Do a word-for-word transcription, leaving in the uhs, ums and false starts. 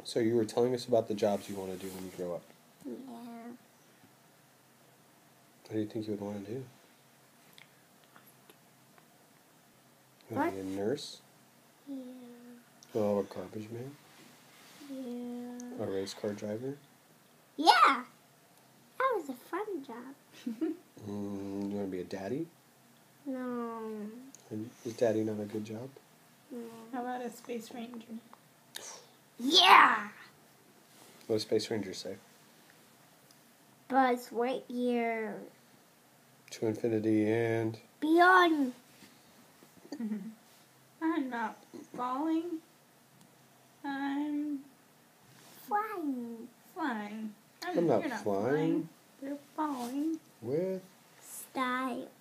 So you were telling us about the jobs you want to do when you grow up. Yeah. What do you think you would want to do? You What? want to be a nurse? Yeah. Oh, a garbage man? Yeah. A race car driver? Yeah. That was a fun job. Mm, you want to be a daddy? No. And is daddy not a good job? No. How about a space ranger? Yeah. What does Space Ranger say? Buzz Lightyear. To infinity and... Beyond. I'm not falling. I'm Flying. flying. I'm not you're not flying. flying. You're falling. With... Style.